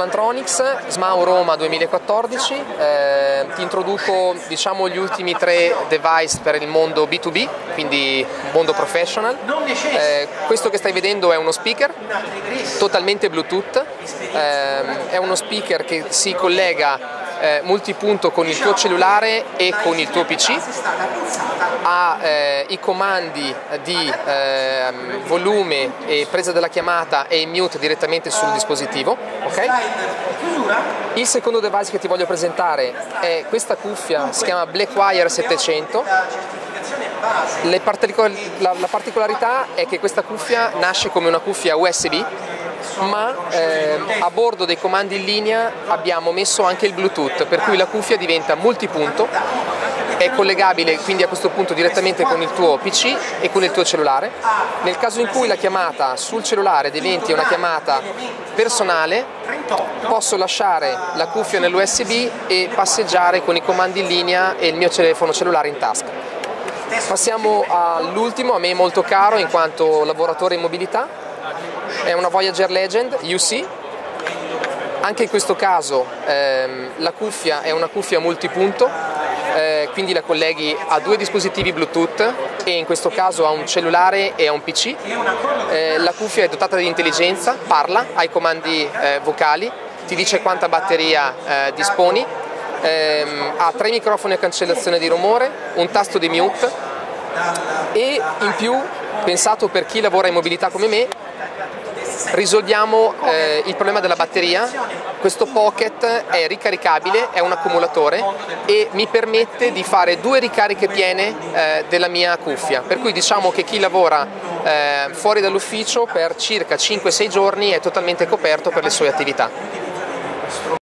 Lantronix, SMAU Roma 2014, ti introduco gli ultimi 3 device per il mondo B2B, quindi mondo professional. Questo che stai vedendo è uno speaker totalmente Bluetooth, è uno speaker che si collega multipunto con il tuo cellulare e con il tuo PC, ha i comandi di volume e presa della chiamata e mute direttamente sul dispositivo. Okay? Il secondo device che ti voglio presentare è questa cuffia, si chiama Blackwire 700. La particolarità è che questa cuffia nasce come una cuffia USB, ma a bordo dei comandi in linea abbiamo messo anche il Bluetooth, per cui la cuffia diventa multipunto, è collegabile quindi a questo punto direttamente con il tuo PC e con il tuo cellulare. Nel caso in cui la chiamata sul cellulare diventi una chiamata personale, posso lasciare la cuffia nell'USB e passeggiare con i comandi in linea e il mio telefono cellulare in tasca. Passiamo all'ultimo, a me molto caro in quanto lavoratore in mobilità, è una Voyager Legend UC. Anche in questo caso la cuffia è una cuffia multipunto, quindi la colleghi a 2 dispositivi Bluetooth e in questo caso a un cellulare e a un PC. La cuffia è dotata di intelligenza, parla, ha i comandi vocali, ti dice quanta batteria disponi, ha 3 microfoni a cancellazione di rumore, un tasto di mute e in più, pensato per chi lavora in mobilità come me, risolviamo il problema della batteria. Questo Pocket è ricaricabile, è un accumulatore e mi permette di fare 2 ricariche piene della mia cuffia, per cui diciamo che chi lavora fuori dall'ufficio per circa 5-6 giorni è totalmente coperto per le sue attività.